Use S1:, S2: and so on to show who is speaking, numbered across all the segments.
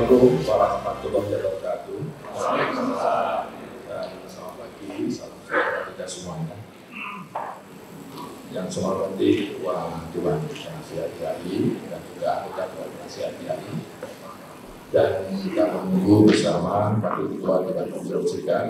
S1: Assalamualaikum warahmatullahi wabarakatuh. Dan selamat pagi, salam sejahtera kita semuanya. Yang saya hormati Ketua Dewan Penasihat IAI dan juga anggota Dewan Penasihat IAI. Dan kita menunggu bersama Pak Ketua Dewan Penasihat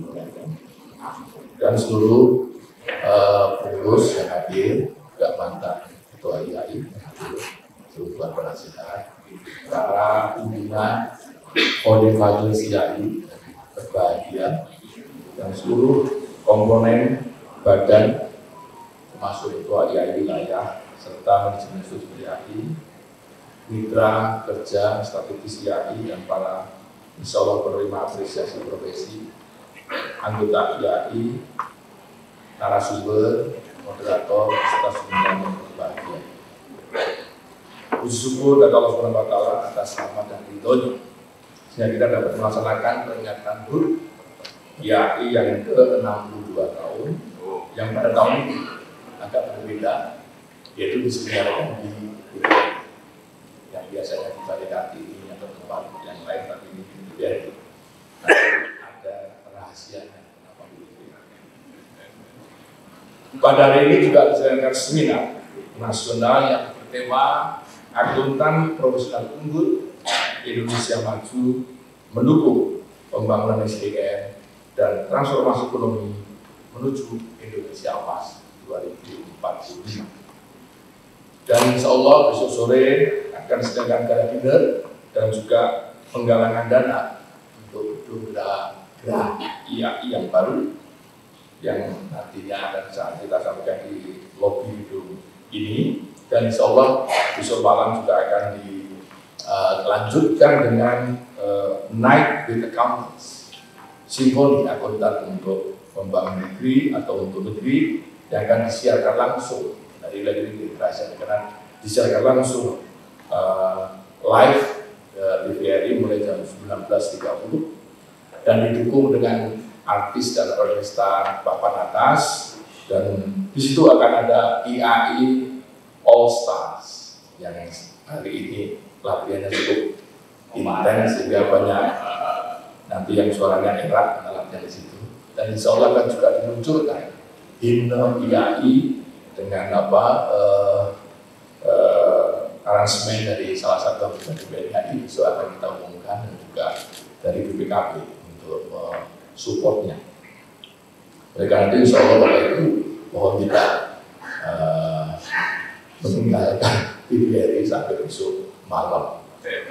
S1: dan seluruh pengurus yang hadir, juga mantan Ketua IAI, seluruh Dewan Penasihat, para pimpinan Founding Fathers IAI berbahagia, dan seluruh komponen badan termasuk Ketua IAI wilayah serta manajemen studi IAI, mitra kerja strategis IAI, dan para insya Allah penerima apresiasi profesi, anggota IAI, narasumber, moderator, serta semua yang berbahagia. Puji syukur kepada Allah SWT atas rahmat dan ridhonya, sehingga kita dapat melaksanakan peringatan HUT IAI yang ke-62 tahun, yang pada tahun ini agak berbeda, yaitu diselenggarakan di BPRI, yang biasanya di Balikati ini atau tempat yang lain, tapi ini di BPRI. Ada rahasianya kenapa begitu. Pada hari ini juga diselenggarakan seminar nasional yang bertema Akuntan Profesional Unggul Indonesia Maju Mendukung Pembangunan SDM dan Transformasi Ekonomi Menuju Indonesia Emas 2045. Dan insya Allah besok sore akan diselenggarakan gala dinner dan juga penggalangan dana untuk gedung gerah IAI yang baru, yang nantinya akan kita sampaikan di lobi gedung ini. Dan insya Allah besok malam juga akan dilanjutkan dengan Night with Accountants, Simfoni Akuntan untuk Pembangunan Negeri atau untuk negeri, yang akan disiarkan langsung dari lagi karena disiarkan langsung live di TVRI mulai jam 19.30 dan didukung dengan artis dan orkestra papan atas, dan di situ akan ada IAI All Stars yang hari ini latihannya cukup intens sehingga banyak nanti yang suaranya erat latihan di situ. Dan insya Allah akan juga dimunculkan himne IAI dengan aransemen dari salah satu anggota DPR IAI, itu akan kita umumkan, dan juga dari BPKB untuk supportnya. Oleh karena itu insya Allah Bapak Ibu mohon kita meninggalkan TVRI sampai besok malam.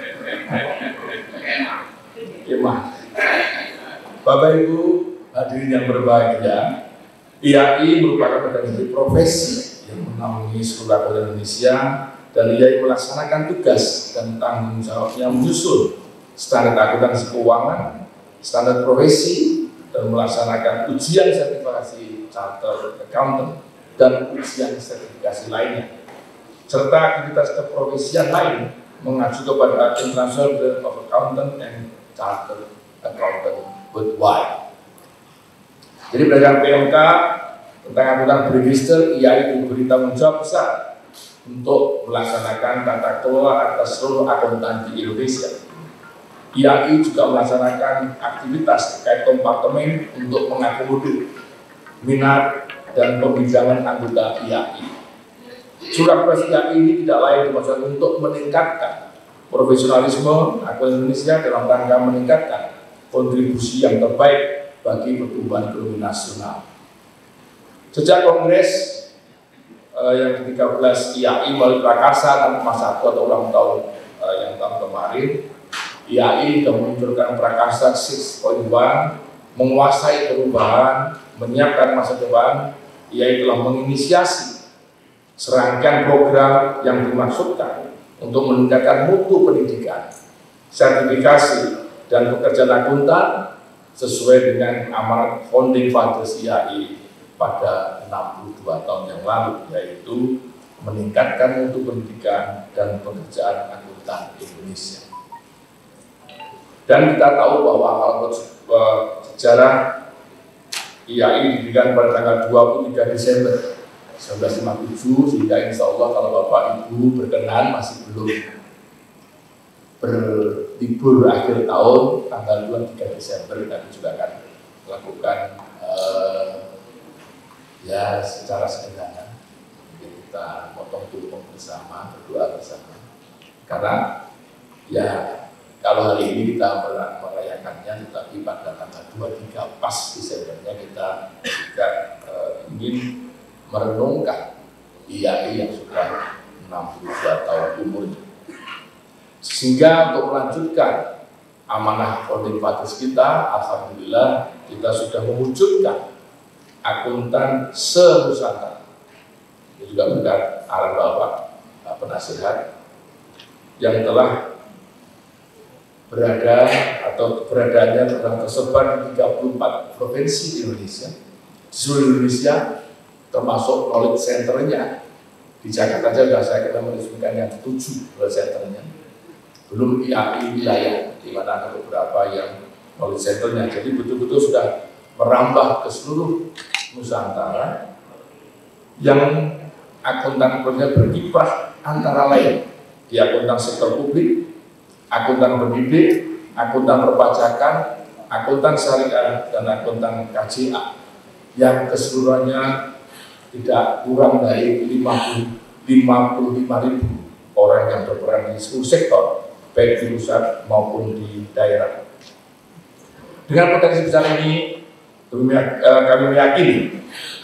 S1: Bapak Ibu hadirin yang berbahagia, IAI merupakan organisasi profesi yang menaungi seluruh rakyat Indonesia, dan IAI melaksanakan tugas dan tanggung jawabnya menyusun standar akuntansi keuangan, standar profesi, dan melaksanakan ujian sertifikasi chartered accountant dan ujian sertifikasi lainnya, serta aktivitas keprofesian lain mengacu kepada International Board of Accountant and Chartered Accountant Worldwide. Jadi berdasarkan PMK tentang akuntan berregister, IAI diberi tanggung jawab besar untuk melaksanakan tata kelola atas seluruh akuntan di Indonesia. IAI juga melaksanakan aktivitas terkait kompartemen untuk mengakomodir minat dan pembidangan anggota IAI. Surat tugas IAI ini tidak lain dimaksudkan untuk meningkatkan profesionalisme akuntan Indonesia dalam rangka meningkatkan kontribusi yang terbaik bagi pertumbuhan ekonomi nasional. Sejak Kongres yang ke-13 IAI melalui Prakarsa tanpa satu atau ulang tahun yang tahun kemarin, IAI sudah meluncurkan Prakarsa 6.1, menguasai perubahan, menyiapkan masa depan. IAI telah menginisiasi serangkaian program yang dimaksudkan untuk meningkatkan mutu pendidikan, sertifikasi, dan pekerjaan akuntan sesuai dengan amanat Founding Fathers IAI pada 62 tahun yang lalu, yaitu meningkatkan mutu pendidikan dan pekerjaan akuntan Indonesia. Dan kita tahu bahwa hal sejarah IAI didirikan pada tanggal 23 Desember 1957, sehingga insya Allah kalau Bapak Ibu berkenan masih belum libur akhir tahun tanggal 23 Desember kami juga akan melakukan ya secara sederhana kita potong tumpeng bersama, berdoa bersama. Karena ya kalau hari ini kita merayakannya, tetapi pada tanggal 23 pas Desembernya kita juga ingin merenungkan IAI yang sudah 62 tahun umurnya. Sehingga untuk melanjutkan amanah founding fathers kita, alhamdulillah kita sudah mewujudkan akuntan se-Nusantara. Ini juga berkat arahan Bapak penasihat yang telah berada atau keberadaannya telah tersebar di 34 provinsi di Indonesia, di seluruh Indonesia, termasuk knowledge center-nya. Di Jakarta saja saya kira meresmikan yang 7 knowledge center-nya. Belum IAI wilayah, di mana ada beberapa yang knowledge center-nya. Jadi betul-betul sudah merambah ke seluruh Nusantara yang akuntan-akuntannya berkiprah antara lain di akuntan sektor publik, akuntan pendidik, akuntan perpajakan, akuntan syariah, dan akuntan KJA yang keseluruhannya tidak kurang dari 55.000 orang yang berperan di seluruh sektor, baik di pusat maupun di daerah. Dengan potensi besar ini, kami meyakini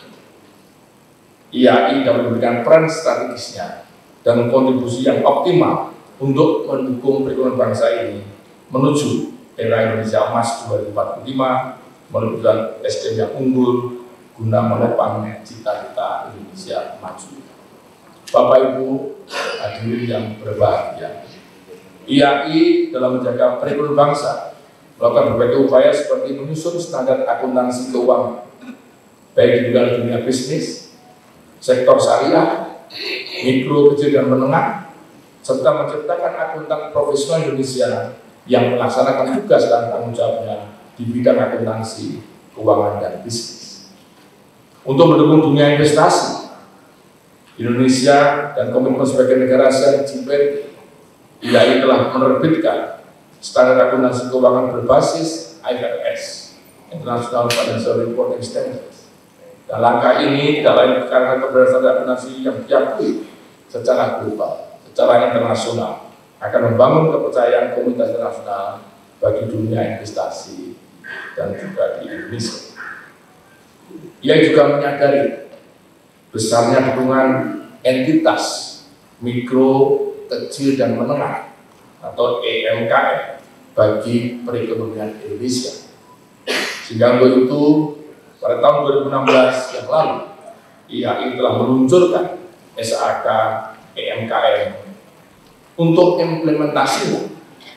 S1: IAI dapat memberikan peran strategisnya dan kontribusi yang optimal untuk mendukung perekonomian bangsa ini menuju era Indonesia Emas 2045 melalui SDM yang unggul guna menopang cita-cita Indonesia maju. Bapak Ibu hadirin yang berbahagia, IAI dalam menjaga perekonomian bangsa melakukan berbagai upaya seperti menyusun standar akuntansi keuangan baik di bidang dunia bisnis, sektor syariah, mikro, kecil dan menengah, serta menciptakan akuntan profesional Indonesia yang melaksanakan tugas dan tanggung jawabnya di bidang akuntansi, keuangan, dan bisnis. Untuk mendukung dunia investasi, Indonesia dan komitmen sebagai negara ASEAN G20, IAI telah menerbitkan standar akuntansi keuangan berbasis IFRS, International Financial Reporting Standards. Dan langkah ini tidak lain karena keberadaan standar akuntansi yang diakui secara global, secara internasional, akan membangun kepercayaan komunitas internasional bagi dunia investasi dan juga di Indonesia. Ia juga menyadari besarnya dukungan entitas mikro, kecil dan menengah atau EMKM bagi perekonomian Indonesia. Sehingga untuk itu pada tahun 2016 yang lalu IAI telah meluncurkan SAK EMKM untuk implementasi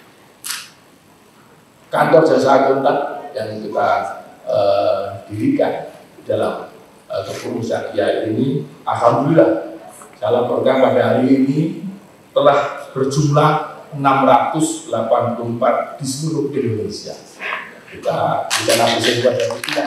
S1: kantor jasa akuntan yang kita dirikan dalam kepengurusan IAI ini. Alhamdulillah dalam program pada hari ini telah berjumlah 684 di seluruh Indonesia. Kita bisa buat dan tidak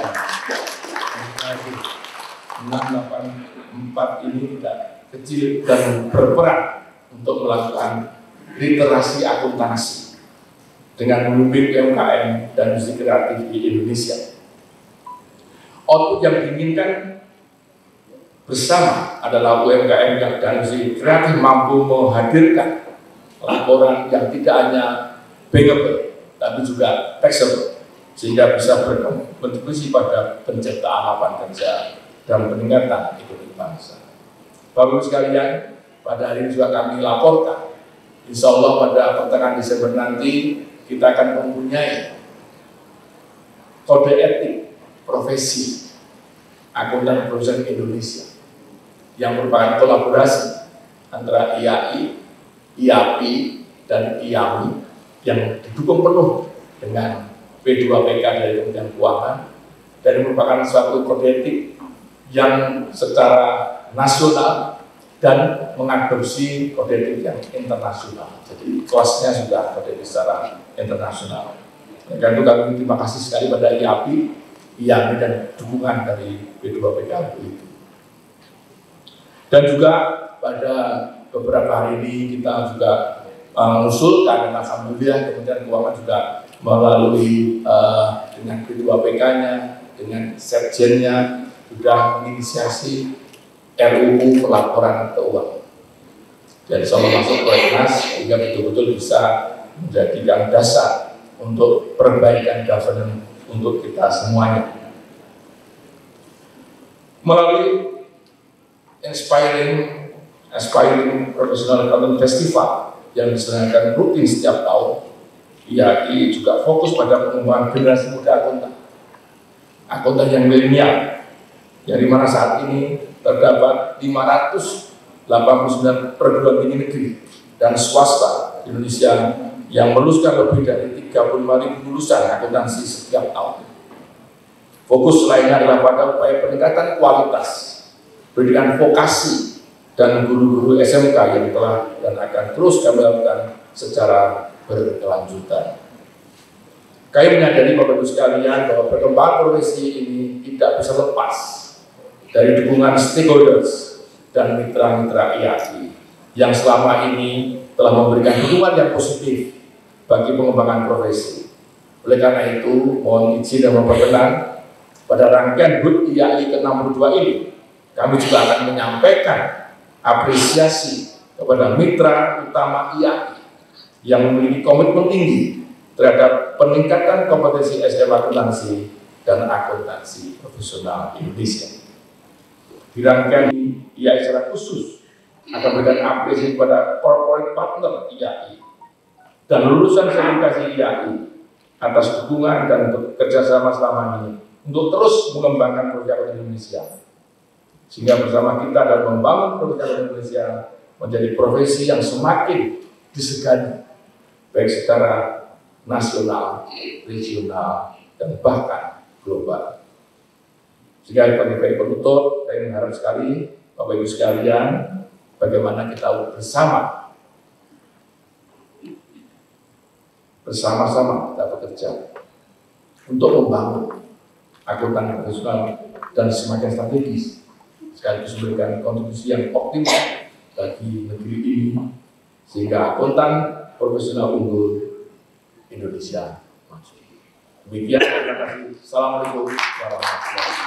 S1: 684 ini tidak kecil dan berperan untuk melakukan literasi akuntansi dengan memimpin UMKM dan industri kreatif di Indonesia. Output yang diinginkan bersama adalah UMKM dan industri kreatif mampu menghadirkan laporan yang tidak hanya bankable tapi juga taxable, sehingga bisa berkontribusi pada penciptaan lapangan kerja dan peningkatan ekonomi bangsa. Bapak Ibu sekalian, pada hari ini juga kami laporkan, insya Allah pada pertengahan Desember nanti kita akan mempunyai kode etik profesi akuntan profesional Indonesia yang merupakan kolaborasi antara IAI, IAPI, dan IAMI yang didukung penuh dengan P2PK dari Kementerian Keuangan, dan merupakan suatu kode etik yang secara nasional dan mengadopsi kode etik yang internasional. Jadi kelasnya sudah kode etik secara internasional. Dan itu kami terima kasih sekali pada IAPI, IAMI, dan dukungan dari P2PK itu. Dan juga pada beberapa hari ini kita juga mengusulkan, dan alhamdulillah Kementerian Keuangan juga melalui dengan ketua PK-nya, dengan sekjennya sudah menginisiasi RUU pelaporan keuangan. Dan sama masuk prolegnas sehingga betul-betul bisa menjadikan dasar untuk perbaikan governance untuk kita semuanya. Melalui Aspiring Professional Accountant Festival yang diselenggarakan rutin setiap tahun, IAI juga fokus pada pengembangan generasi muda akuntan yang milenial, yang dimana saat ini terdapat 589 perguruan tinggi negeri dan swasta di Indonesia yang meluluskan lebih dari 35.000 lulusan akuntansi setiap tahun. Fokus lainnya adalah pada upaya peningkatan kualitas pendidikan vokasi dan guru-guru SMK yang telah dan akan terus kami lakukan secara berkelanjutan. Kami menyadari Bapak Ibu sekalian bahwa perkembangan profesi ini tidak bisa lepas dari dukungan stakeholders dan mitra-mitra IAI yang selama ini telah memberikan dukungan yang positif bagi pengembangan profesi. Oleh karena itu, mohon izin dan memperkenan pada rangkaian HUT IAI ke-62 ini, kami juga akan menyampaikan apresiasi kepada mitra utama IAI yang memiliki komitmen tinggi terhadap peningkatan kompetensi SDM akuntansi dan akuntansi profesional Indonesia. Di rangkaian IAI secara khusus akan memberikan apresiasi kepada corporate partner IAI dan lulusan sertifikasi IAI atas dukungan dan kerjasama selama ini untuk terus mengembangkan profesi Indonesia, sehingga bersama kita dalam membangun profesi Indonesia menjadi profesi yang semakin disegani baik secara nasional, regional, dan bahkan global. Sehingga sebagai penutup, saya mengharap sekali Bapak Ibu sekalian, bagaimana kita bersama-sama kita bekerja untuk membangun akuntan profesional dan semakin strategis, sekaligus memberikan kontribusi yang optimal bagi negeri ini, sehingga akuntan profesional unggul Indonesia maju. Demikian, terima kasih. Assalamualaikum warahmatullahi wabarakatuh.